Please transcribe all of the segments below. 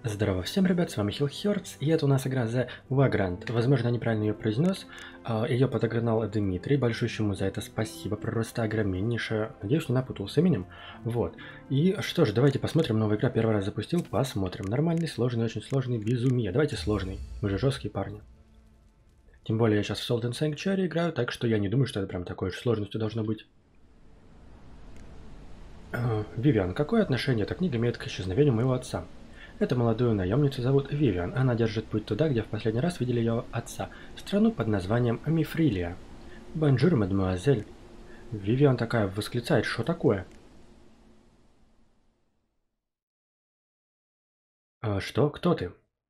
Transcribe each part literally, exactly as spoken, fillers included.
Здорово всем, ребят, с вами Хиллхёрдс, и это у нас игра The Vagrant. Возможно, я неправильно ее произнес. Ее подогнал Дмитрий, большущий ему за это спасибо, просто огромнейшее. Надеюсь, не напутал с именем. Вот. И что ж, давайте посмотрим, новая игра, первый раз запустил, посмотрим. Нормальный, сложный, очень сложный, безумие. Давайте сложный, мы же жесткие парни. Тем более я сейчас в Salt and Sanctuary играю, так что я не думаю, что это прям такой уж сложностью должно быть. Вивиан, какое отношение эта книга имеет к исчезновению моего отца? Эту молодую наемницу зовут Вивиан. Она держит путь туда, где в последний раз видели ее отца, в страну под названием Мифрилия. «Бонжур, мадемуазель!» Вивиан такая восклицает, что такое? А, что? Кто ты?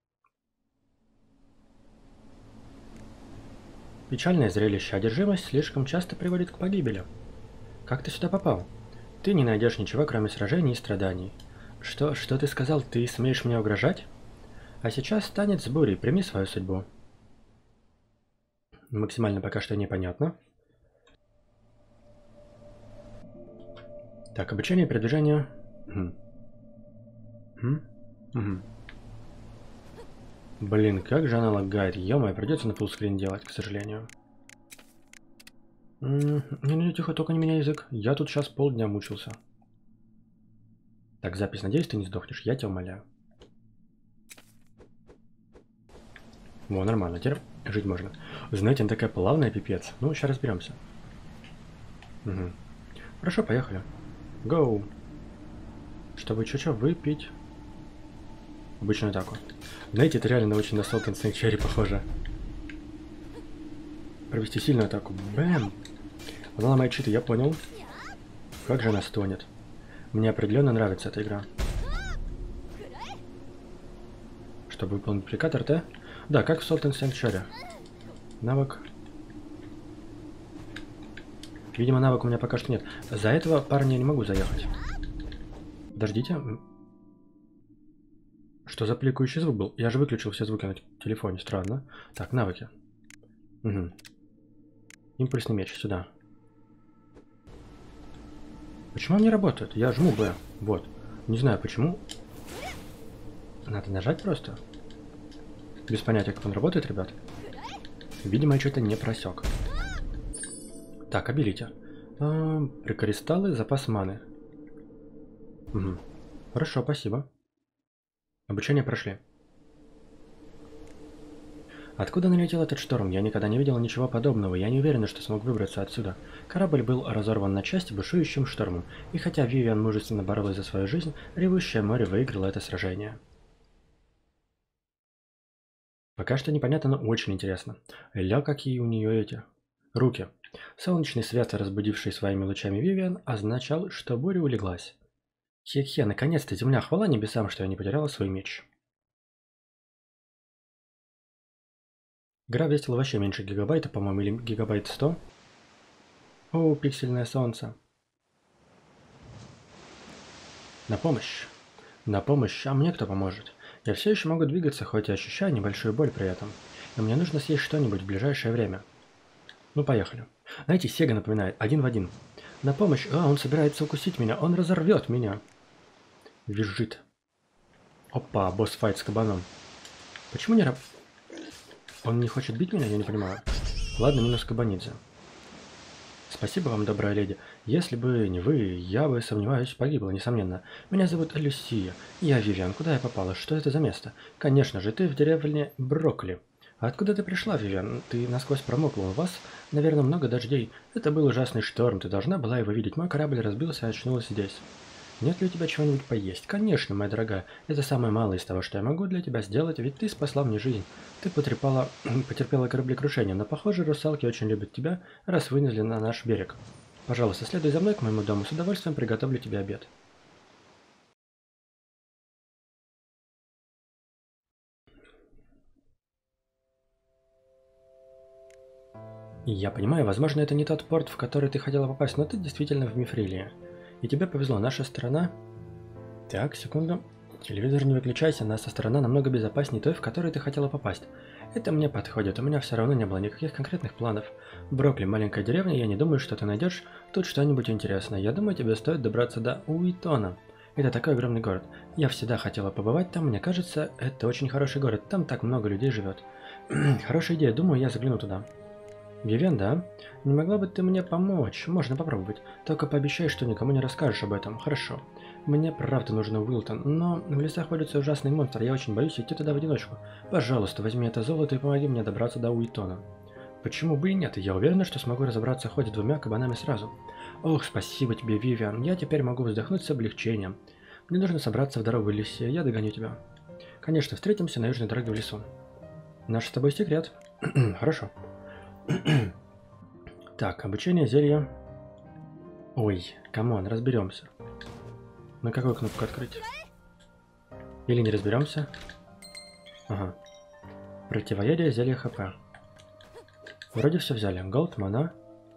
Печальное зрелище, одержимость слишком часто приводит к погибели. Как ты сюда попал? Ты не найдешь ничего, кроме сражений и страданий. Что, что ты сказал? Ты смеешь мне угрожать? А сейчас танец бури, прими свою судьбу. Максимально пока что непонятно. Так, обучение и передвижение. Хм. Хм? Угу. Блин, как же она лагает. Ё-моё, придется на фуллскрин делать, к сожалению. Не-не-не, тихо, только не меня язык. Я тут сейчас полдня мучился. Так, запись. Надеюсь, ты не сдохнешь. Я тебя умоляю. Во, нормально. Теперь жить можно. Знаете, она такая плавная, пипец. Ну, сейчас разберемся. Угу. Хорошо, поехали. Гоу. Чтобы чё-чё выпить. Обычную атаку. Знаете, это реально очень на Salt and Sanctuary похоже. Провести сильную атаку. Бэм! Она ломает щиты, я понял. Как же она стонет. Мне определенно нравится эта игра. Чтобы выполнить прикат РТ? Да, как в Salt and Sanctuary. Навык. Видимо, навык у меня пока что нет. За этого парня я не могу заехать. Подождите. Что за пликающий звук был? Я же выключил все звуки на телефоне. Странно. Так, навыки. Угу. Импульсный меч. Сюда. Почему он не работает? Я жму Б. Вот. Не знаю почему. Надо нажать просто. Без понятия, как он работает, ребят. Видимо, я что-то не просек. Так, обелите. А, прикристаллы, запас маны. Угу. Хорошо, спасибо. Обучение прошли. Откуда налетел этот шторм? Я никогда не видел ничего подобного. Я не уверен, что смог выбраться отсюда. Корабль был разорван на части бушующим штормом. И хотя Вивиан мужественно боролась за свою жизнь, ревущее море выиграло это сражение. Пока что непонятно, но очень интересно. Ля, какие у нее эти руки. Солнечный свет, разбудивший своими лучами Вивиан, означал, что буря улеглась. Хе-хе, наконец-то земля, хвала небесам, что я не потеряла свой меч. Игра весила вообще меньше гигабайта, по-моему, или гигабайт сто. О, пиксельное солнце. На помощь. На помощь. А мне кто поможет? Я все еще могу двигаться, хоть и ощущаю небольшую боль при этом. Но мне нужно съесть что-нибудь в ближайшее время. Ну, поехали. Знаете, Сега напоминает. Один в один. На помощь. А, он собирается укусить меня. Он разорвет меня. Визжит. Опа, босс-файт с кабаном. Почему не раб... Он не хочет бить меня? Я не понимаю. Ладно, минус Кабанидзе. Спасибо вам, добрая леди. Если бы не вы, я бы, сомневаюсь, погибла, несомненно. Меня зовут Люсия. Я Вивиан. Куда я попала? Что это за место? Конечно же, ты в деревне Брокли. А откуда ты пришла, Вивиан? Ты насквозь промокла. У вас, наверное, много дождей. Это был ужасный шторм. Ты должна была его видеть. Мой корабль разбился и очнулась здесь. Нет ли у тебя чего-нибудь поесть? Конечно, моя дорогая. Это самое малое из того, что я могу для тебя сделать, ведь ты спасла мне жизнь. Ты потрепала, потерпела кораблекрушение, но, похоже, русалки очень любят тебя, раз вынесли на наш берег. Пожалуйста, следуй за мной к моему дому, с удовольствием приготовлю тебе обед. Я понимаю, возможно, это не тот порт, в который ты хотела попасть, но ты действительно в Мифрилии. И тебе повезло, наша страна... Так, секунду. Телевизор не выключайся, наша страна намного безопаснее той, в которой ты хотела попасть. Это мне подходит, у меня все равно не было никаких конкретных планов. Брокли, маленькая деревня, я не думаю, что ты найдешь тут что-нибудь интересное. Я думаю, тебе стоит добраться до Уитона. Это такой огромный город. Я всегда хотела побывать там, мне кажется, это очень хороший город. Там так много людей живет. Хорошая идея, думаю, я загляну туда. Вивен, да? Не могла бы ты мне помочь? Можно попробовать. Только пообещай, что никому не расскажешь об этом. Хорошо. Мне правда нужен Уилтон, но в лесах водится ужасный монстр, я очень боюсь идти туда в одиночку. Пожалуйста, возьми это золото и помоги мне добраться до Уилтона. Почему бы и нет? Я уверена, что смогу разобраться хоть с двумя кабанами сразу. Ох, спасибо тебе, Вивиан. Я теперь могу вздохнуть с облегчением. Мне нужно собраться в дорогу в лесе, я догоню тебя. Конечно, встретимся на южной дороге в лесу. Наш с тобой секрет. Хорошо. Так, обучение зелья. Ой, камон, разберемся. На какую кнопку открыть? Или не разберемся? Ага. Противоядие, зелье ХП. Вроде все взяли. Голд, мана.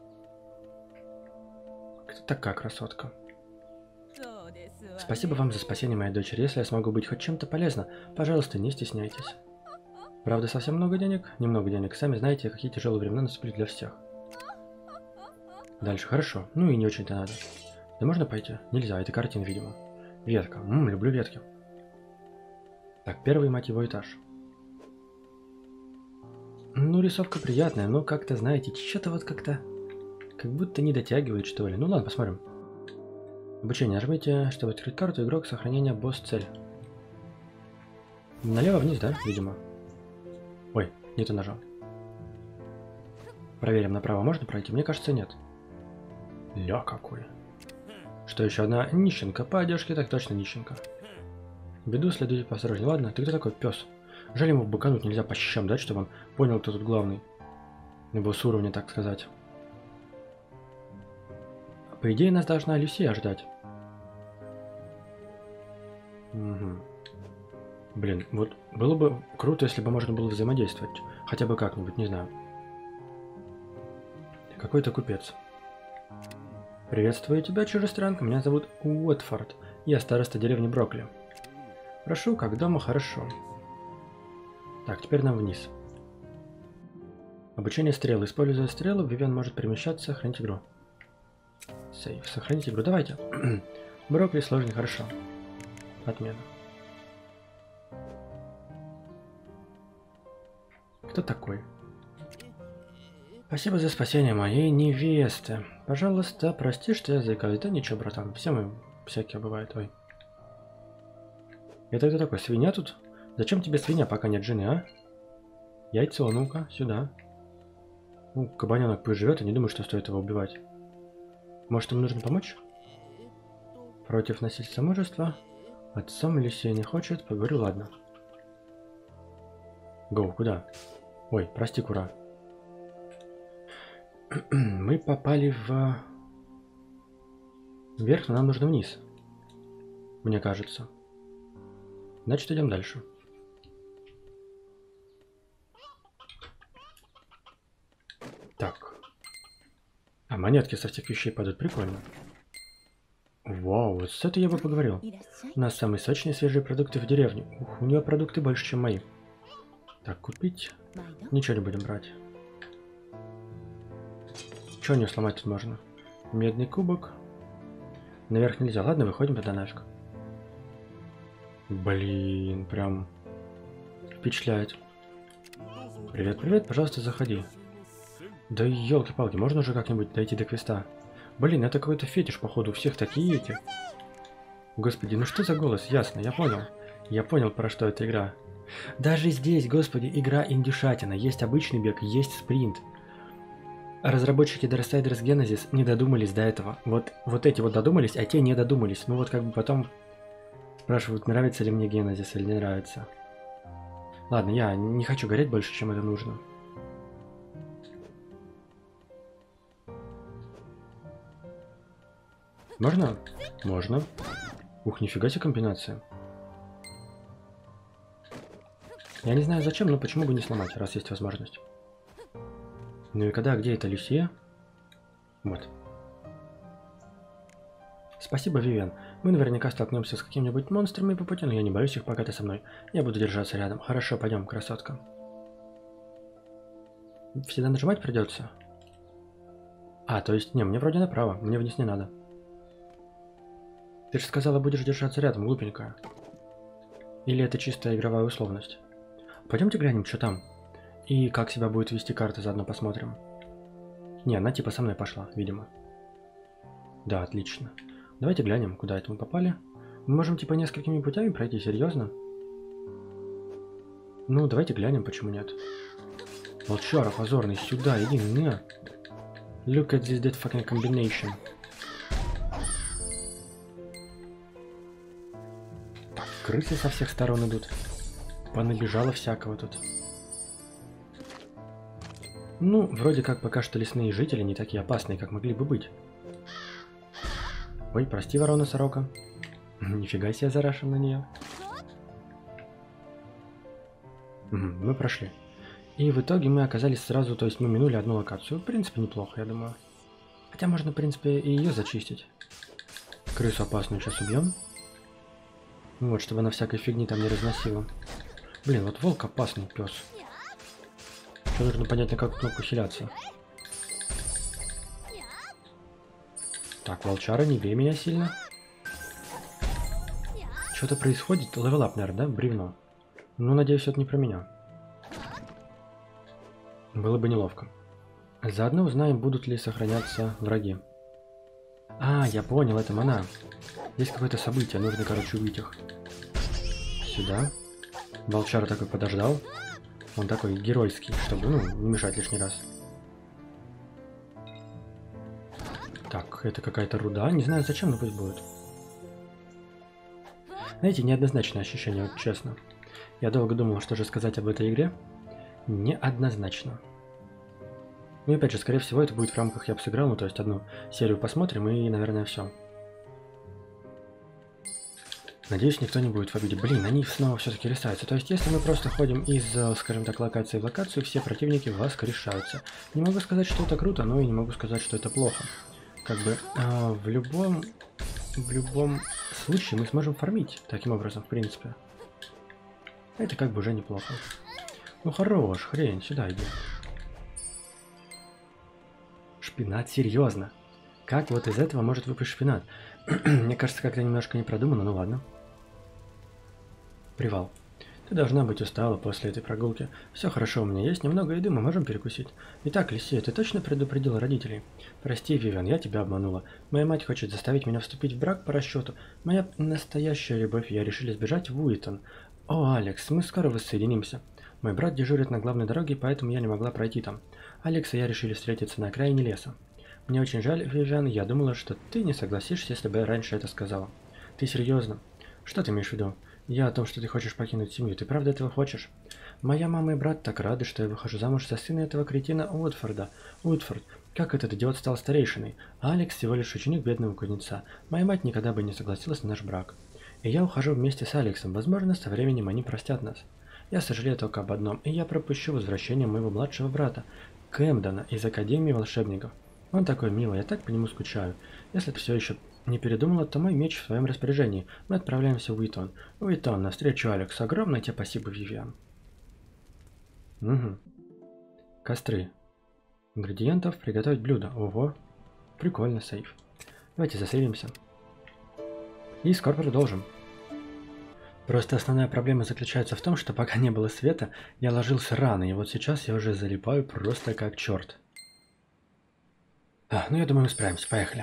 Кто такая красотка? Спасибо вам за спасение моей дочери. Если я смогу быть хоть чем-то полезна, пожалуйста, не стесняйтесь. Правда, совсем много денег? Немного денег. Сами знаете, какие тяжелые времена наступили для всех. Дальше, хорошо. Ну и не очень-то надо. Да можно пойти? Нельзя, это картина, видимо. Ветка. Ммм, люблю ветки. Так, первый, мать его, этаж. Ну, рисовка приятная, но как-то, знаете, что-то вот как-то... Как будто не дотягивает, что ли. Ну ладно, посмотрим. Обучение. Нажмите, чтобы открыть карту, игрок, сохранение, босс-цель. Налево вниз, да, видимо? Ой, не то нажал. Проверим, направо можно пройти? Мне кажется, нет. Ля какой. Что, еще одна нищенка? По одежке так точно нищенка. Беду следуйте поосторожнее. Ладно, ты кто такой, пес? Жаль, ему быкануть нельзя по щам дать, чтобы он понял, кто тут главный. Либо с уровня, так сказать. По идее, нас должна Люсия ждать. Угу. Блин, вот было бы круто, если бы можно было взаимодействовать. Хотя бы как-нибудь, не знаю. Какой-то купец. Приветствую тебя, чужестранка. Меня зовут Уотфорд. Я староста деревни Брокли. Прошу, как дома, хорошо. Так, теперь нам вниз. Обучение стрелы. Используя стрелу, Вивен может перемещаться, сохранить игру. Сейв. Сохранить игру. Давайте. Брокли сложный, хорошо. Отмена. Кто такой? Спасибо за спасение моей невесты. Пожалуйста, прости, что я заикаюсь. Да ничего, братан. Все мы всякие бывают. Ой. Это кто такой? Свинья тут? Зачем тебе свинья, пока нет жены, а? Яйцо, ну-ка, сюда. Ну, кабаненок пусть живет, и не думаю, что стоит его убивать. Может, ему нужно помочь? Против насильства мужества. Отцом Люсия не хочет. Поговорю, ладно. Гоу, куда? Ой, прости, Кура. Мы попали в... Вверх, но нам нужно вниз. Мне кажется. Значит, идем дальше. Так. А монетки со всех вещей падают. Прикольно. Вау, вот с этой я бы поговорил. У нас самые сочные свежие продукты в деревне. Ух, у нее продукты больше, чем мои. Так, купить. Ничего не будем брать. Что у нее сломать тут можно? Медный кубок. Наверх нельзя. Ладно, выходим тогда нафиг. Блин, прям впечатляет. Привет, привет, пожалуйста, заходи. Да елки-палки, можно уже как-нибудь дойти до квеста? Блин, это какой-то фетиш, походу, у всех такие эти. Господи, ну что за голос? Ясно, я понял. Я понял, про что эта игра. Даже здесь, господи, игра индюшатина. Есть обычный бег, есть спринт. Разработчики Darksiders Genesis не додумались до этого. Вот, вот эти вот додумались, а те не додумались. Ну вот как бы потом спрашивают, нравится ли мне Genesis или не нравится. Ладно, я не хочу гореть больше, чем это нужно. Можно? Можно. Ух, нифига себе комбинация. Я не знаю зачем, но почему бы не сломать, раз есть возможность. Ну и когда, где это Люсия? Вот. Спасибо, Вивен. Мы наверняка столкнемся с какими-нибудь монстрами по пути, но я не боюсь их, пока ты со мной. Я буду держаться рядом. Хорошо, пойдем, красотка. Всегда нажимать придется? А, то есть, не, мне вроде направо, мне вниз не надо. Ты же сказала, будешь держаться рядом, глупенькая. Или это чистая игровая условность? Пойдемте глянем, что там. И как себя будет вести карта, заодно посмотрим. Не, она типа со мной пошла, видимо. Да, отлично. Давайте глянем, куда это мы попали. Мы можем типа несколькими путями пройти, серьезно? Ну, давайте глянем, почему нет. Волчара позорный, сюда, иди, на. Look at this dead fucking combination. Так, крысы со всех сторон идут. Понабежало всякого тут. Ну, вроде как пока что лесные жители не такие опасные, как могли бы быть. Ой, прости, ворона-сорока. Нифига себе зарашен на нее. Угу, мы прошли. И в итоге мы оказались сразу, то есть мы минули одну локацию. В принципе, неплохо, я думаю. Хотя можно, в принципе, и ее зачистить. Крысу опасную сейчас убьем. Вот, чтобы она всякой фигни там не разносила. Блин, вот волк опасный пес. Еще нужно понять, на какую кнопку хиляться. Так, волчара, не бей меня сильно. Что-то происходит. Левелап, наверное, да? Бревно. Ну, надеюсь, это не про меня. Было бы неловко. Заодно узнаем, будут ли сохраняться враги. А, я понял, это мана. Есть какое-то событие, нужно, короче, убить их. Сюда. Волчар такой подождал. Он такой геройский, чтобы, ну, не мешать лишний раз. Так, это какая-то руда. Не знаю зачем, но пусть будет. Знаете, неоднозначное ощущение, вот честно. Я долго думал, что же сказать об этой игре. Неоднозначно. Ну и опять же, скорее всего, это будет в рамках «я бы сыграл», ну то есть одну серию посмотрим и, наверное, все. Надеюсь, никто не будет в обиде. Блин, они снова все-таки решаются. То есть, если мы просто ходим из, скажем так, локации в локацию, все противники воскрешаются. Не могу сказать, что это круто, но и не могу сказать, что это плохо. Как бы э, в любом в любом случае мы сможем фармить таким образом, в принципе. Это как бы уже неплохо. Ну хорош, хрень, сюда иди. Шпинат, серьезно? Как вот из этого может выпасть шпинат? Мне кажется, как-то немножко не продумано, ну ладно. Привал. Ты должна быть устала после этой прогулки. Все хорошо, у меня есть немного еды, мы можем перекусить. Итак, Лисия, ты точно предупредила родителей? Прости, Вивиан, я тебя обманула. Моя мать хочет заставить меня вступить в брак по расчету. Моя настоящая любовь и я решили сбежать в Уитон. О, Алекс, мы скоро воссоединимся. Мой брат дежурит на главной дороге, поэтому я не могла пройти там. Алекс и я решили встретиться на окраине леса. Мне очень жаль, Вивиан, я думала, что ты не согласишься, если бы я раньше это сказала. Ты серьезно? Что ты имеешь в виду? Я о том, что ты хочешь покинуть семью. Ты правда этого хочешь? Моя мама и брат так рады, что я выхожу замуж за сына этого кретина Уотфорда. Уотфорд, как этот идиот стал старейшиной? А Алекс всего лишь ученик бедного кузнеца. Моя мать никогда бы не согласилась на наш брак. И я ухожу вместе с Алексом. Возможно, со временем они простят нас. Я сожалею только об одном, и я пропущу возвращение моего младшего брата, Кэмдона, из Академии волшебников. Он такой милый, я так по нему скучаю. Если ты все еще не передумала, то мой меч в твоем распоряжении. Мы отправляемся в Уитон. Уитон, навстречу Алекс. Огромное тебе спасибо, Вивиан. Угу. Костры. Ингредиентов. Приготовить блюдо. Ого. Прикольно, сейф. Давайте засейвимся. И скоро продолжим. Просто основная проблема заключается в том, что пока не было света, я ложился рано, и вот сейчас я уже залипаю просто как черт. А, ну я думаю, мы справимся. Поехали.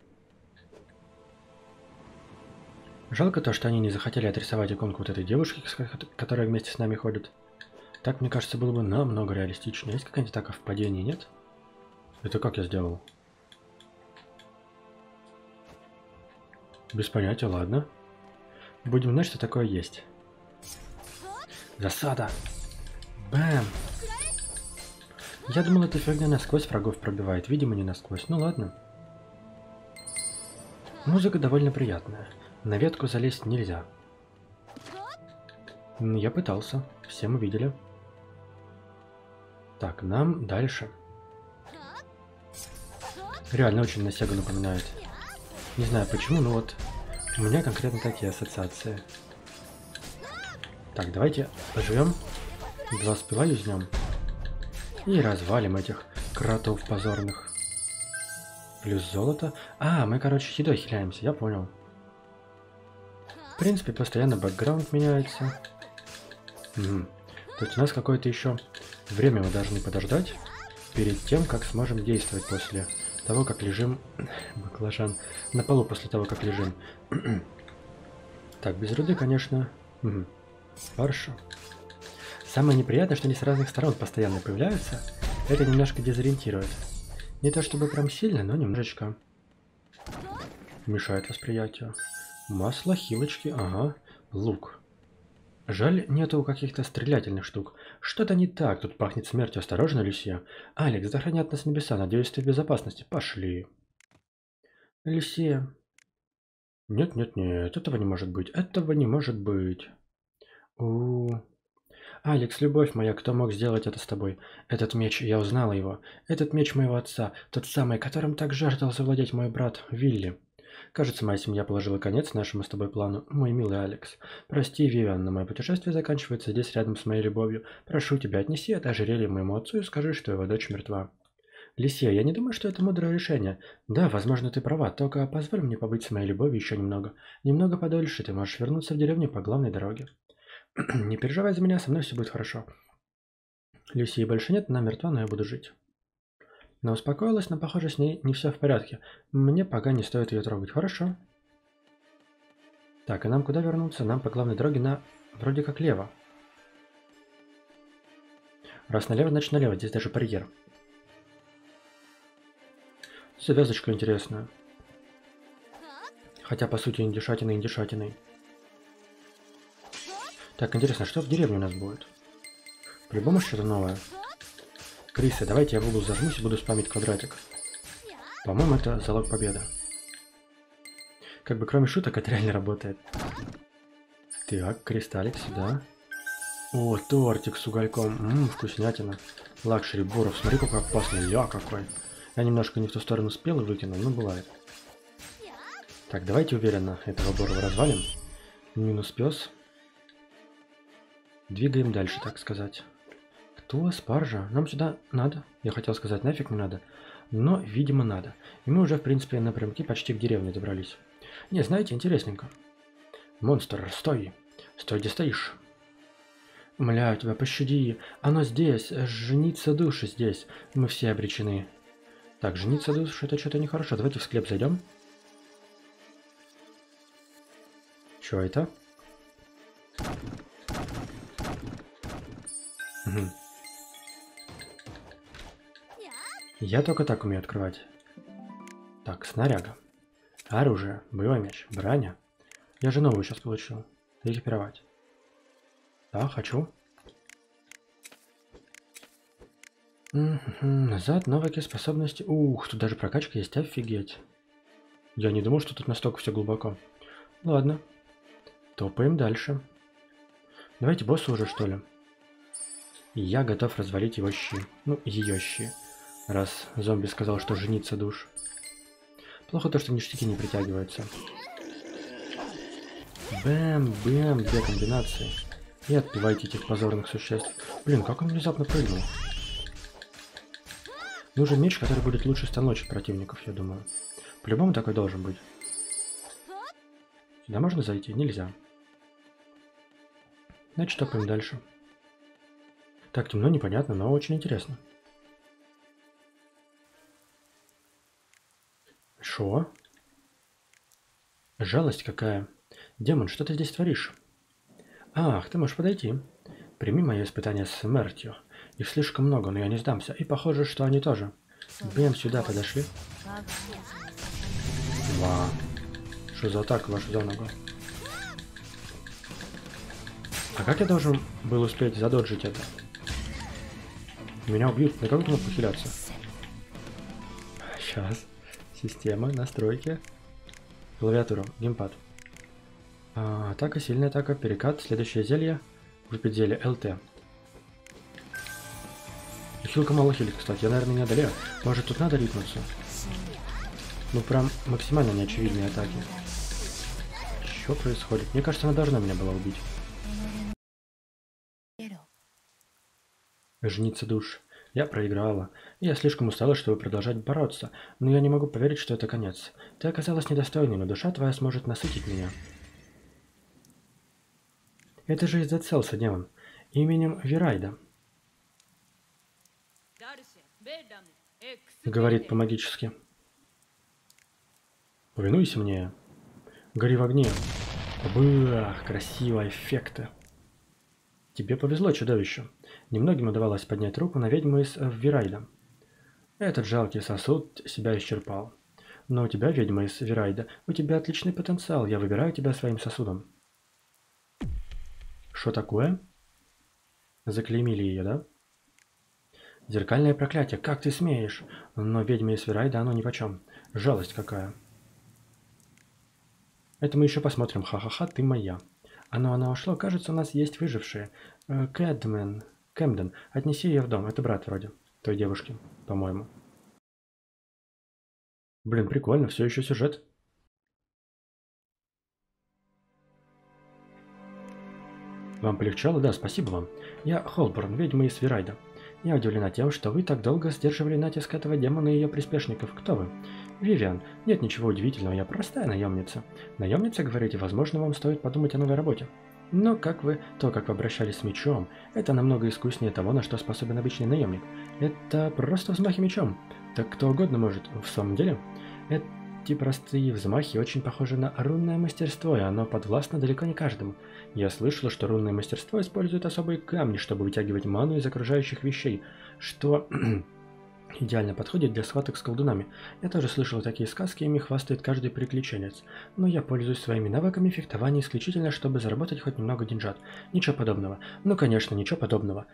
Жалко то, что они не захотели отрисовать иконку вот этой девушки, которая вместе с нами ходит. Так, мне кажется, было бы намного реалистичнее. Есть какая-нибудь атака в падении, нет? Это как я сделал? Без понятия, ладно. Будем знать, что такое есть. Засада! Бэм! Я думал, эта фигня насквозь врагов пробивает. Видимо, не насквозь. Ну ладно. Музыка довольно приятная. На ветку залезть нельзя. Я пытался. Все мы видели. Так, нам дальше. Реально очень на Сегу напоминает. Не знаю почему, но вот у меня конкретно такие ассоциации. Так, давайте поживем. Два спила юзнем. И развалим этих кротов позорных. Плюс золото. А, мы, короче, едой хиляемся, я понял. В принципе, постоянно бэкграунд меняется. Угу. То есть у нас какое-то еще время мы должны подождать перед тем, как сможем действовать после того, как лежим... Баклажан. На полу после того, как лежим. Так, без руды, конечно. Угу. Хорошо. Самое неприятное, что они с разных сторон постоянно появляются. Это немножко дезориентирует. Не то чтобы прям сильно, но немножечко мешает восприятию. Масло, хилочки, ага, лук. Жаль, нету каких-то стрелятельных штук. Что-то не так, тут пахнет смертью. Осторожно, Люсия. Алекс, да хранят нас небеса, надеюсь, ты в безопасности. Пошли. Люсия. Нет-нет-нет, этого не может быть, этого не может быть. У-у-у. Алекс, любовь моя, кто мог сделать это с тобой? Этот меч, я узнала его. Этот меч моего отца, тот самый, которым так жаждал завладеть мой брат Вилли. Кажется, моя семья положила конец нашему с тобой плану, мой милый Алекс. Прости, Вивиан, но мое путешествие заканчивается здесь рядом с моей любовью. Прошу тебя, отнеси это ожерелье моему отцу и скажи, что его дочь мертва. Лисия, я не думаю, что это мудрое решение. Да, возможно, ты права, только позволь мне побыть с моей любовью еще немного. Немного подольше, ты можешь вернуться в деревню по главной дороге. Не переживай за меня, со мной все будет хорошо. Люсии больше нет, она мертва, но я буду жить. Она успокоилась, но, похоже, с ней не все в порядке. Мне пока не стоит ее трогать. Хорошо. Так, и нам куда вернуться? Нам по главной дороге на... вроде как лево. Раз налево, значит налево. Здесь даже барьер. Завязочка интересная. Хотя, по сути, индюшатиной индюшатиной. Так, интересно, что в деревне у нас будет? По-любому что-то новое. Крисы, давайте я в угол зажмусь и буду спамить квадратик. По-моему, это залог победы. Как бы кроме шуток, это реально работает. Так, кристаллик сюда. О, тортик с угольком. Ммм, вкуснятина. Лакшери Боров. Смотри, какой опасный. Ля какой. Я немножко не в ту сторону спел и выкинул, но бывает. Так, давайте уверенно этого Борова развалим. Минус пес. Двигаем дальше, так сказать. Кто? Спаржа? Нам сюда надо. Я хотел сказать, нафиг не надо. Но, видимо, надо. И мы уже, в принципе, напрямки почти к деревне добрались. Не, знаете, интересненько. Монстр, стой. Стой, где стоишь. Умоляю тебя, пощади. Оно здесь. Жениться души здесь. Мы все обречены. Так, жениться души, это что-то нехорошо. Давайте в склеп зайдем. Что это? Угу. Я только так умею открывать. Так, снаряга. Оружие, боевой меч, броня. Я же новую сейчас получил. Экипировать. Да, хочу. Угу, назад, навыки, способности. Ух, тут даже прокачка есть, офигеть. Я не думал, что тут настолько все глубоко. Ладно. Топаем дальше. Давайте босса уже, что ли. Я готов развалить его щи. Ну, ее щи. Раз зомби сказал, что жениться душ. Плохо то, что ништяки не притягиваются. Бэм, бэм, две комбинации. И отпивайте этих позорных существ. Блин, как он внезапно прыгнул. Нужен меч, который будет лучше станочить противников, я думаю. По-любому такой должен быть. Сюда можно зайти? Нельзя. Значит, топаем дальше. Так, темно, непонятно, но очень интересно. Шо? Жалость какая. Демон, что ты здесь творишь? Ах, ты можешь подойти. Прими мое испытание смертью. Их слишком много, но я не сдамся. И похоже, что они тоже. Бэм, сюда подошли. Ва. Что за атака вашу за ногу? А как я должен был успеть задоджить это? Меня убьют. На кого кнопку хиляться? Сейчас. Система, настройки. Клавиатура, геймпад. А, атака, сильная атака, перекат, следующее зелье. Выпить зелье, ЛТ. И хилка мало хилит, кстати. Я, наверное, не одолею. Может, тут надо рипнуться? Ну, прям максимально неочевидные атаки. Что происходит? Мне кажется, она должна меня была убить. Жениться душ. Я проиграла. Я слишком устала, чтобы продолжать бороться, но я не могу поверить, что это конец. Ты оказалась недостойной, но душа твоя сможет насытить меня. Это же из-за Целса, демон. Именем Вирайда. Говорит по-магически. Повинуйся мне. Гори в огне. Бах, красиво, эффекты. Тебе повезло, чудовище. Немногим удавалось поднять руку на ведьму из Вирайда. Этот жалкий сосуд себя исчерпал. Но у тебя, ведьма из Вирайда, у тебя отличный потенциал. Я выбираю тебя своим сосудом. Что такое? Заклеймили ее, да? Зеркальное проклятие, как ты смеешь? Но ведьме из Вирайда оно нипочем. Жалость какая. Это мы еще посмотрим. Ха-ха-ха, ты моя. Оно, оно ушло. Кажется, у нас есть выжившие. Э, Кэдмен. Кэмден. Отнеси ее в дом. Это брат вроде той девушки, по-моему. Блин, прикольно. Все еще сюжет. Вам полегчало? Да, спасибо вам. Я Холборн, ведьма из Вирайда. Я удивлена тем, что вы так долго сдерживали натиск этого демона и ее приспешников. Кто вы? Вивиан. Нет ничего удивительного, я простая наемница. Наемница, говорите, возможно, вам стоит подумать о новой работе. Но как вы, то, как вы обращались с мечом, это намного искуснее того, на что способен обычный наемник. Это просто взмахи мечом. Так кто угодно может. В самом деле, эти простые взмахи очень похожи на рунное мастерство, и оно подвластно далеко не каждому. Я слышала, что рунное мастерство использует особые камни, чтобы вытягивать ману из окружающих вещей, что идеально подходит для схваток с колдунами. Я тоже слышала такие сказки, ими хвастает каждый приключенец. Но я пользуюсь своими навыками фехтования исключительно, чтобы заработать хоть немного деньжат. Ничего подобного. Ну, конечно, ничего подобного.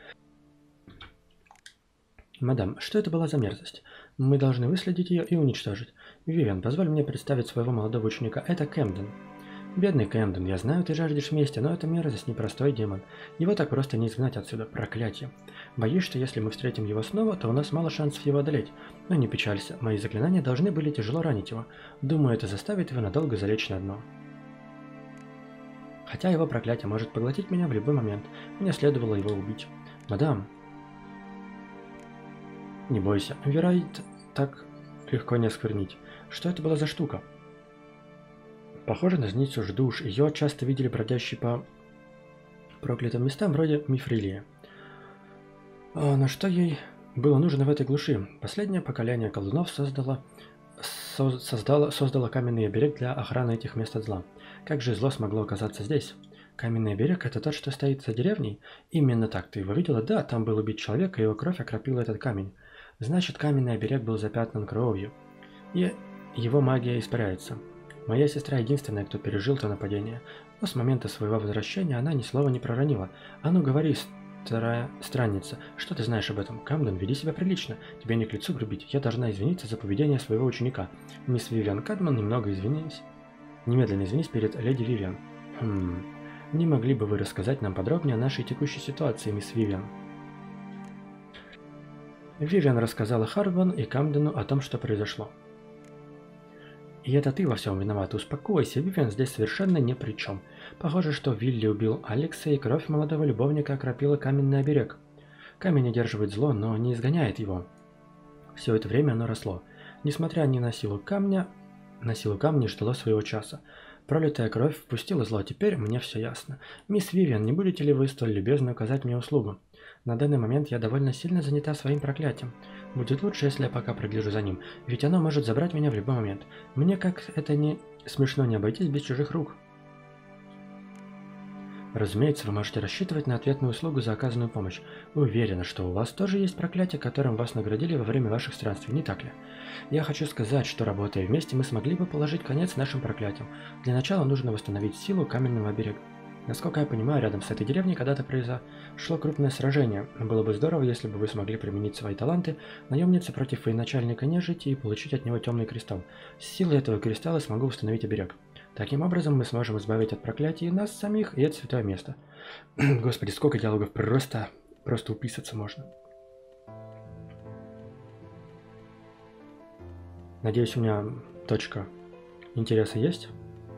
Мадам, что это была за мерзость? Мы должны выследить ее и уничтожить. Вивиан, позволь мне представить своего молодого ученика. Это Кэмден. Бедный Кэмден, я знаю, ты жаждешь мести, но это мерзость, непростой демон. Его так просто не изгнать отсюда, проклятие. Боюсь, что если мы встретим его снова, то у нас мало шансов его одолеть. Но не печалься, мои заклинания должны были тяжело ранить его. Думаю, это заставит его надолго залечь на дно. Хотя его проклятие может поглотить меня в любой момент, мне следовало его убить. Мадам... Не бойся, Вирайд так легко не осквернить. Что это была за штука? Похоже на зницу ждуш. Ее часто видели бродящей по проклятым местам, вроде Мифрилии. А на что ей было нужно в этой глуши? Последнее поколение колдунов создало, со, создало, создало каменный оберег для охраны этих мест от зла. Как же зло смогло оказаться здесь? Каменный оберег — это тот, что стоит за деревней? Именно так, ты его видела? Да, там был убит человек, и его кровь окропила этот камень. Значит, каменный оберег был запятнан кровью, и его магия испаряется. Моя сестра единственная, кто пережил то нападение, но с момента своего возвращения она ни слова не проронила. А ну говори, старая странница, что ты знаешь об этом? Камден, веди себя прилично, тебе не к лицу грубить, я должна извиниться за поведение своего ученика. Мисс Вивиан Кадман, немного извинись. Немедленно извинись перед леди Вивиан. Хм, не могли бы вы рассказать нам подробнее о нашей текущей ситуации, мисс Вивиан? Вивиан рассказала Харван и Камдену о том, что произошло. И это ты во всем виновата. Успокойся, Вивиан здесь совершенно ни при чем. Похоже, что Вилли убил Алекса, и кровь молодого любовника окропила каменный оберег. Камень удерживает зло, но не изгоняет его. Все это время оно росло. Несмотря ни на силу камня, на силу камня ждало своего часа. Пролитая кровь впустила зло, теперь мне все ясно. Мисс Вивиан, не будете ли вы столь любезны оказать мне услугу? На данный момент я довольно сильно занята своим проклятием. Будет лучше, если я пока прогляжу за ним, ведь оно может забрать меня в любой момент. Мне как это не смешно не обойтись без чужих рук. Разумеется, вы можете рассчитывать на ответную услугу за оказанную помощь. Уверена, что у вас тоже есть проклятие, которым вас наградили во время ваших странствий, не так ли? Я хочу сказать, что работая вместе, мы смогли бы положить конец нашим проклятиям. Для начала нужно восстановить силу каменного берега. Насколько я понимаю, рядом с этой деревней когда-то произошло крупное сражение. Было бы здорово, если бы вы смогли применить свои таланты наемницы против военачальника нежити и получить от него темный кристалл. С силой этого кристалла смогу установить оберег. Таким образом, мы сможем избавить от проклятий нас самих и это святое место. Господи, сколько диалогов, просто, просто уписаться можно. Надеюсь, у меня точка интереса есть.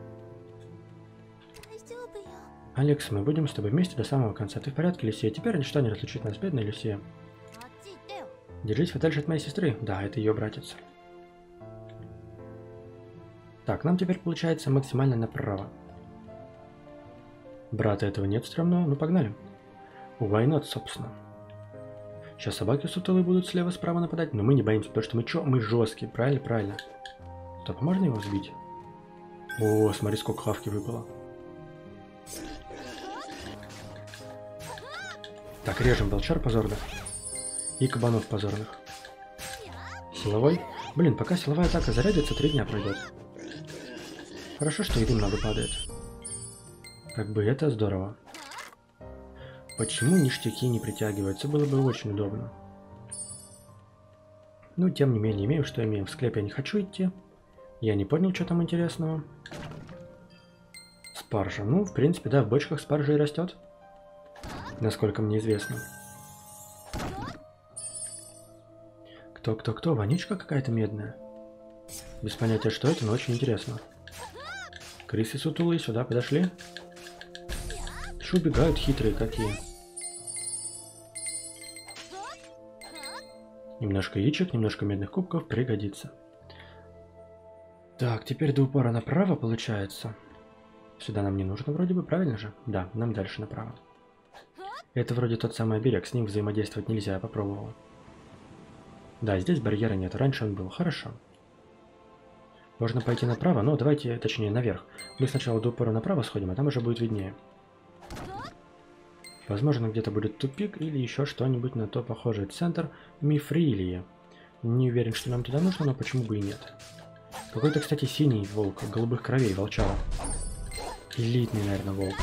Алекс, мы будем с тобой вместе до самого конца. Ты в порядке, Люсия? Теперь ничто не разлучит нас, бедная Люсия. Держись подальше от моей сестры. Да, это ее братец. Так, нам теперь получается максимально направо. Брата этого нет стрёмного. Ну, погнали. Why not, собственно. Сейчас собаки сутулые будут слева-справа нападать, но мы не боимся, потому что мы чё? Мы жесткие, правильно? Правильно. Стоп, можно его сбить? О, смотри, сколько хавки выпало. Так, режем волчар позорных. И кабанов позорных. Силовой. Блин, пока силовая атака зарядится, три дня пройдет. Хорошо, что еды много падает. Как бы это здорово. Почему ништяки не притягиваются? Было бы очень удобно. Ну, тем не менее, имеем, что имеем. В склеп я не хочу идти. Я не понял, что там интересного. Спаржа. Ну, в принципе, да, в бочках спаржа и растет. Насколько мне известно. Кто-кто-кто? Вонючка какая-то медная. Без понятия, что это, но очень интересно. Крысы сутулые сюда подошли. Что убегают хитрые какие. Немножко яичек, немножко медных кубков пригодится. Так, теперь до упора направо получается. Сюда нам не нужно вроде бы, правильно же? Да, нам дальше направо. Это вроде тот самый оберег, с ним взаимодействовать нельзя, я попробовал. Да, здесь барьера нет, раньше он был, хорошо. Можно пойти направо, но давайте, точнее, наверх. Мы сначала до упора направо сходим, а там уже будет виднее. Возможно, где-то будет тупик или еще что-нибудь на то похожее. Центр Мифрилии. Не уверен, что нам туда нужно, но почему бы и нет. Какой-то, кстати, синий волк, голубых кровей, волчара. Элитный, наверное, волк.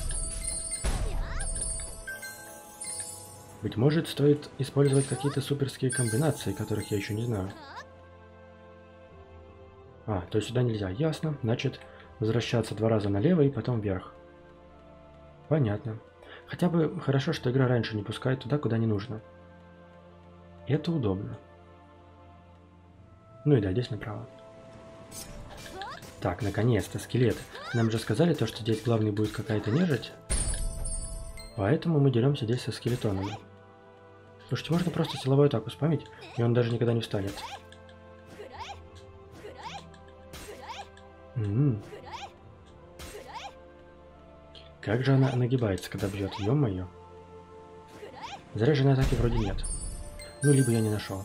Быть может, стоит использовать какие-то суперские комбинации, которых я еще не знаю. А, то есть сюда нельзя. Ясно. Значит, возвращаться два раза налево и потом вверх. Понятно. Хотя бы хорошо, что игра раньше не пускает туда, куда не нужно. Это удобно. Ну и да, здесь направо. Так, наконец-то, скелет. Нам же сказали то, что здесь главный будет какая-то нежить. Поэтому мы деремся здесь со скелетонами. Слушайте, можно просто силовую атаку спамить, и он даже никогда не встанет. М-м-м. Как же она нагибается, когда бьет, ё-моё. Заряженной атаки вроде нет. Ну, либо я не нашел.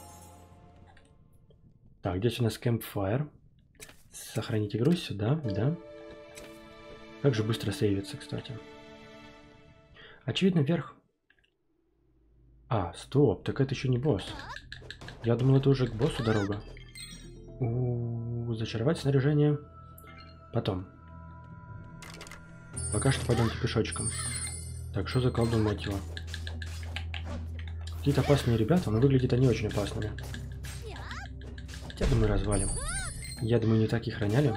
Так, здесь у нас Campfire. Сохранить игру сюда, да. Как же быстро сейвится, кстати. Очевидно, вверх. А, стоп, так это еще не босс. Я думал, это уже к боссу дорога. У-у-у, зачаровать снаряжение. Потом. Пока что пойдемте пешочком. Так, что за колдун, мать его? Какие-то опасные ребята, но выглядят они очень опасными. Я думаю, развалим. Я думаю, не так их роняли.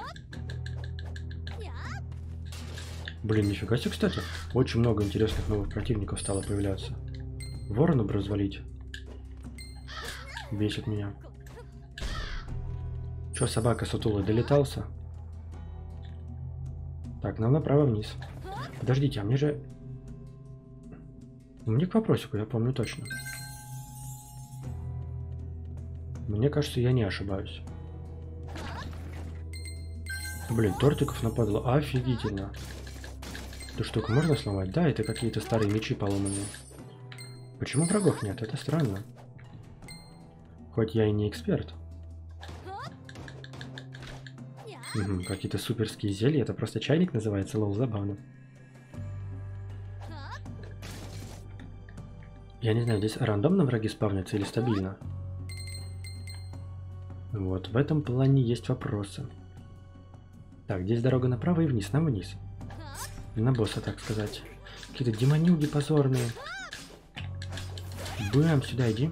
Блин, нифига себе, кстати. Очень много интересных новых противников стало появляться. Ворона бы развалить. Бесит меня. Чё, собака сутулая, долетался? Так, нам направо вниз. Подождите, а мне же... Мне к вопросику, я помню точно. Мне кажется, я не ошибаюсь. Блин, тортиков нападало. Офигительно. Эту штуку можно сломать? Да, это какие-то старые мечи поломанные. Почему врагов нет? Это странно. Хоть я и не эксперт. Угу, какие-то суперские зелья. Это просто чайник называется, лол, забавно. Я не знаю, здесь рандомно враги спавнятся или стабильно? Вот, в этом плане есть вопросы. Так, здесь дорога направо и вниз, нам вниз. На босса, так сказать. Какие-то демонюги позорные. Бэм, сюда иди.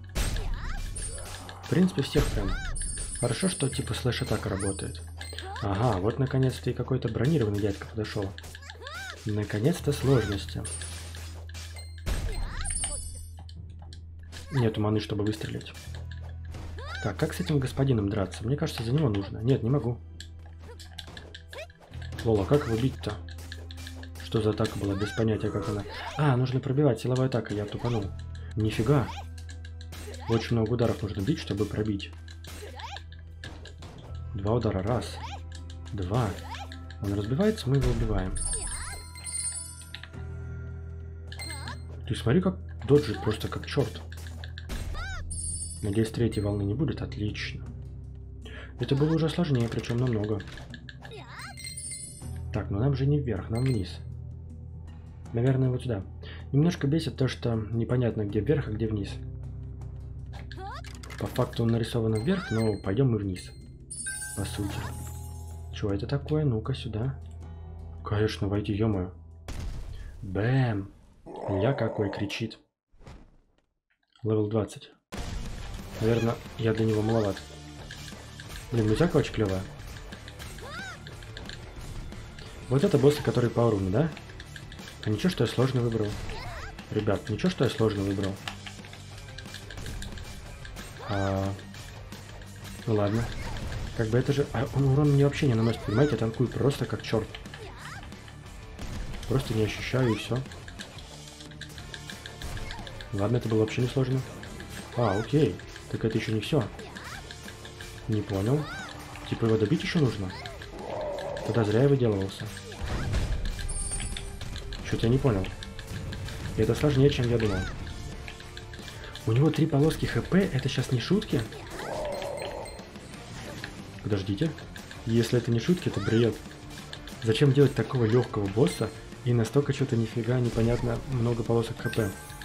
В принципе, всех прям. Хорошо, что типа слэш-атака работает. Ага, вот наконец-то и какой-то бронированный дядька подошел. Наконец-то сложности. Нету маны, чтобы выстрелить. Так, как с этим господином драться? Мне кажется, за него нужно. Нет, не могу. Лола, как его бить-то? Что за атака была? Без понятия, как она. А, нужно пробивать. Силовая атака, я тупанул. Нифига. Очень много ударов нужно бить, чтобы пробить. Два удара. Раз. Два. Он разбивается, мы его убиваем. Ты смотри, как доджит просто как черт. Надеюсь, третьей волны не будет. Отлично. Это было уже сложнее, причем намного. Так, ну нам же не вверх, нам вниз. Наверное, вот сюда. Немножко бесит то, что непонятно, где вверх, а где вниз. По факту он нарисован вверх, но пойдем мы вниз. По сути. Что это такое? Ну-ка сюда. Конечно, войти, ё-моё. Бэм! Я какой кричит. Левел двадцать. Наверное, я для него маловат. Блин, музыка очень клевая. Вот это боссы, которые по уровню, да? А ничего, что я сложно выбрал. Ребят, ничего, что я сложно выбрал. А... Ну ладно. Как бы это же... А он урон мне вообще не наносит, понимаете? Я танкую просто как черт. Просто не ощущаю и все. Ладно, это было вообще не сложно. А, окей. Так это еще не все. Не понял. Типа его добить еще нужно? Тогда зря я выделывался. Что-то я не понял. И это сложнее, чем я думал. У него три полоски хп, это сейчас не шутки? Подождите. Если это не шутки, это бред. Зачем делать такого легкого босса и настолько что-то нифига непонятно много полосок хп?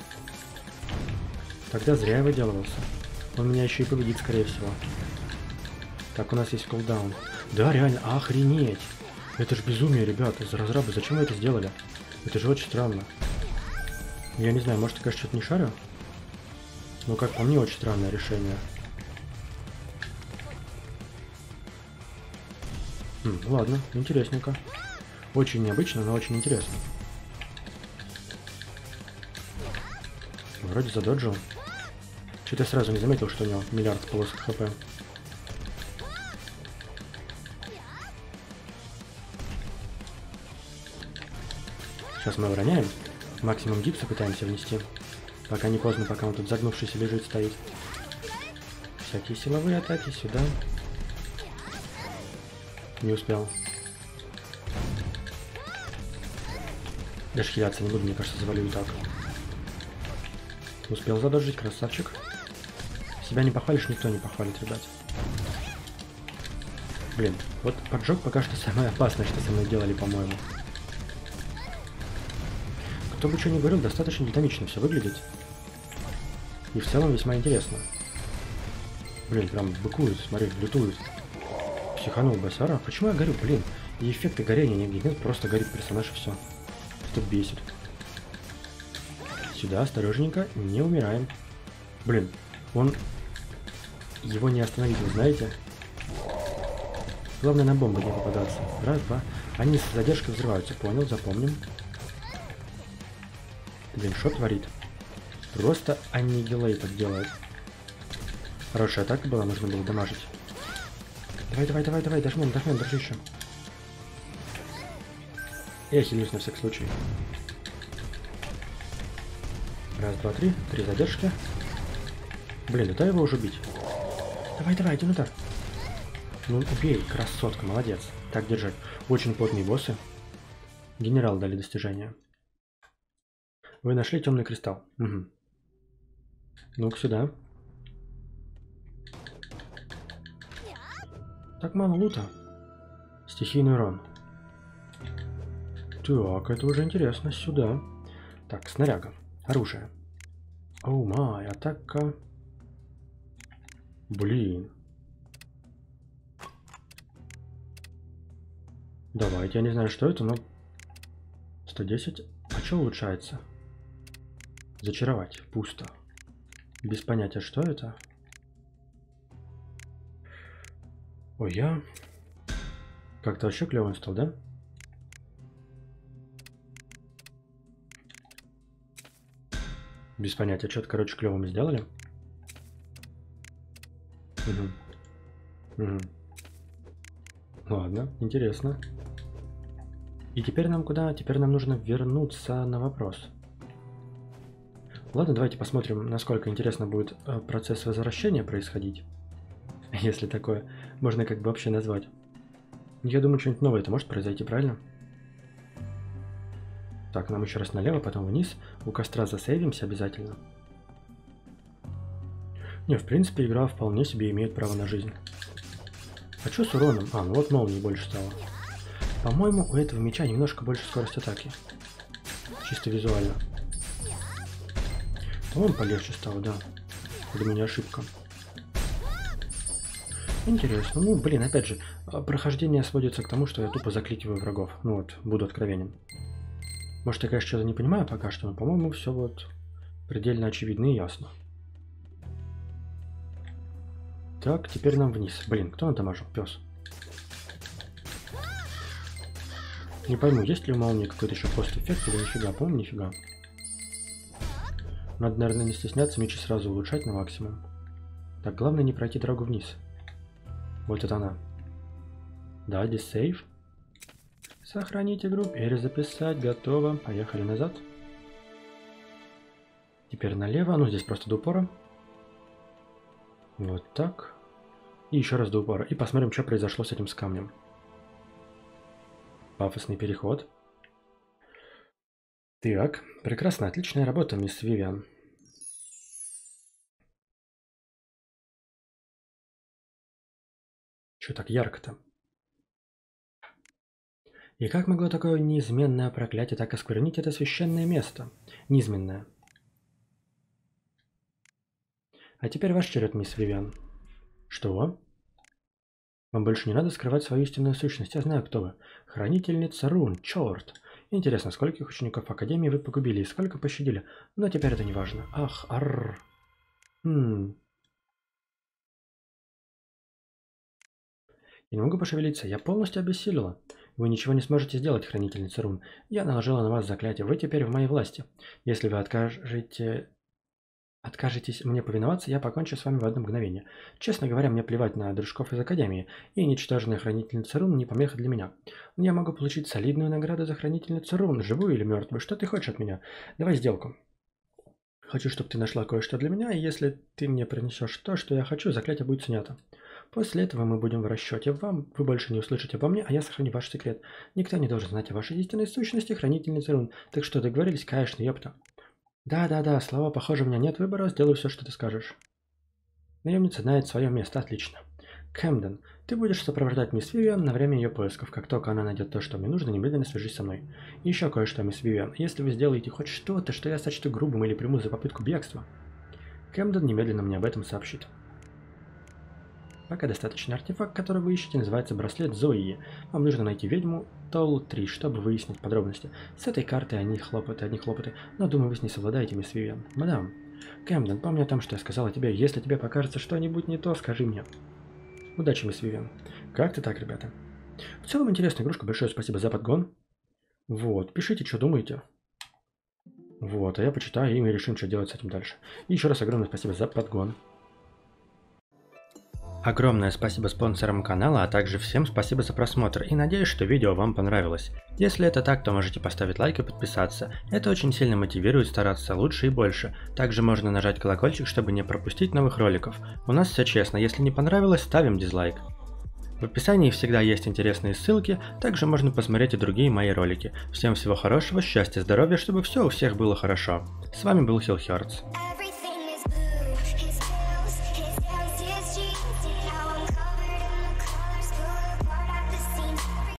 Тогда зря я выделывался. Он меня еще и победит, скорее всего. Так, у нас есть кулдаун. Да, реально, охренеть. Это же безумие, ребята, за разрабы. Зачем вы это сделали? Это же очень странно. Я не знаю, может, я, конечно, что-то не шарю? Но, как по мне, очень странное решение. Хм, ладно, интересненько. Очень необычно, но очень интересно. Вроде задоджил. Что-то я сразу не заметил, что у него миллиард полосок хп. Сейчас мы уроняем. Максимум гипса пытаемся внести. Пока не поздно, пока он тут загнувшийся лежит, стоит. Всякие силовые атаки сюда. Не успел. Даже хиляться не буду, мне кажется, завалю и так. Успел задожить, красавчик. Себя не похвалишь, никто не похвалит, ребят. Блин, вот поджог пока что самое опасное, что со мной делали, по-моему. Кто бы что ни говорил, достаточно динамично все выглядит. И в целом весьма интересно. Блин, прям быкуют, смотри, лютуют. Психанул Басара. Почему я горю? Блин, и эффекты горения нигде нет, просто горит персонаж и все. Это бесит. Сюда, осторожненько, не умираем. Блин, он... Его не остановить, вы знаете? Главное на бомбу не попадаться. Раз, два. Они с задержкой взрываются, понял, запомним. Блин, что творит? Просто аннигилейтед делает. Хорошая атака была, нужно было дамажить. Давай, давай, давай, давай, дожмем, дожмем, держи еще. Я хилюсь на всякий случай. Раз, два, три. Три задержки. Блин, дай его уже бить. Давай, давай, один удар. Ну, убей, красотка, молодец. Так держать. Очень плотные боссы. Генерал дали достижения. Вы нашли темный кристалл. Угу. Ну-ка сюда. Так мало лута. Стихийный урон. Так, это уже интересно. Сюда. Так, снаряга. Оружие. Оу май, атака. Блин. Давайте, я не знаю, что это, но... сто десять. А что улучшается? Зачаровать. Пусто. Без понятия, что это. Ой, я... Как-то вообще клёвый стал, да? Без понятия, что-то, короче, клёвым сделали. Угу. Угу. Ладно, интересно. И теперь нам куда? Теперь нам нужно вернуться на вопрос. Ладно, давайте посмотрим, насколько интересно будет процесс возвращения происходить. Если такое можно как бы вообще назвать. Я думаю, что-нибудь новое это может произойти, правильно? Так, нам еще раз налево, потом вниз. У костра засейвимся обязательно. Не, в принципе, игра вполне себе имеет право на жизнь. А что с уроном? А, ну вот молнии больше стало. По-моему, у этого меча немножко больше скорость атаки. Чисто визуально. По-моему, полегче стало, да. Думаю, не ошибка. Интересно. Ну, блин, опять же, прохождение сводится к тому, что я тупо закликиваю врагов. Ну вот, буду откровенен. Может, я, конечно, что-то не понимаю пока что, но, по-моему, все вот предельно очевидно и ясно. Так, теперь нам вниз. Блин, кто надамажил? Пес. Не пойму, есть ли у молнии какой-то еще пост-эффект или нифига. По-моему, нифига. Надо, наверное, не стесняться, мечи сразу улучшать на максимум. Так, главное не пройти дорогу вниз. Вот это она. Да, здесь сейв. Сохранить игру, перезаписать, готово. Поехали назад. Теперь налево, ну здесь просто до упора. Вот так. И еще раз до упора. И посмотрим, что произошло с этим с камнем. Пафосный переход. Так, прекрасно, отличная работа, мисс Вивиан. Чё так ярко-то? И как могло такое неизменное проклятие так осквернить это священное место? Низменное. А теперь ваш черед, мисс Вивиан. Что? Вам больше не надо скрывать свою истинную сущность. Я знаю, кто вы. Хранительница рун. Черт. Интересно, скольких учеников Академии вы погубили и сколько пощадили? Но теперь это не важно. Ах, арр. Хм. Я не могу пошевелиться. Я полностью обессилила. Вы ничего не сможете сделать, хранительница рун. Я наложила на вас заклятие. Вы теперь в моей власти. Если вы откажете... Откажетесь мне повиноваться, я покончу с вами в одно мгновение. Честно говоря, мне плевать на дружков из Академии, и ничтожная хранительница рун не помеха для меня. Но я могу получить солидную награду за хранительницу рун, живую или мертвую. Что ты хочешь от меня? Давай сделку. Хочу, чтобы ты нашла кое-что для меня, и если ты мне принесешь то, что я хочу, заклятие будет снято. После этого мы будем в расчете. Вам вы больше не услышите обо мне, а я сохраню ваш секрет. Никто не должен знать о вашей истинной сущности, хранительница рун. Так что, договорились, конечно, ёпта. Да-да-да, слова, похоже, у меня нет выбора, сделаю все, что ты скажешь. Наемница знает свое место, отлично. Кэмден, ты будешь сопровождать мисс Вивиан на время ее поисков. Как только она найдет то, что мне нужно, немедленно свяжись со мной. И еще кое-что, мисс Вивиан. Если вы сделаете хоть что-то, что я сочту грубым или приму за попытку бегства, Кэмден немедленно мне об этом сообщит. Пока достаточно артефакт, который вы ищете, называется браслет Зои. Вам нужно найти ведьму Толл три, чтобы выяснить подробности. С этой картой одни хлопоты, одни хлопоты, но думаю, вы с ней совладаете, мисс Вивиан. Мадам, Кэмден, помни о том, что я сказала тебе. Если тебе покажется что-нибудь не то, скажи мне. Удачи, мисс Вивиан. Как-то так, ребята. В целом интересная игрушка, большое спасибо за подгон. Вот, пишите, что думаете. Вот, а я почитаю и мы решим, что делать с этим дальше. И еще раз огромное спасибо за подгон. Огромное спасибо спонсорам канала, а также всем спасибо за просмотр и надеюсь, что видео вам понравилось. Если это так, то можете поставить лайк и подписаться. Это очень сильно мотивирует стараться лучше и больше. Также можно нажать колокольчик, чтобы не пропустить новых роликов. У нас все честно, если не понравилось, ставим дизлайк. В описании всегда есть интересные ссылки, также можно посмотреть и другие мои ролики. Всем всего хорошего, счастья, здоровья, чтобы все у всех было хорошо. С вами был Хилл Хёрдс.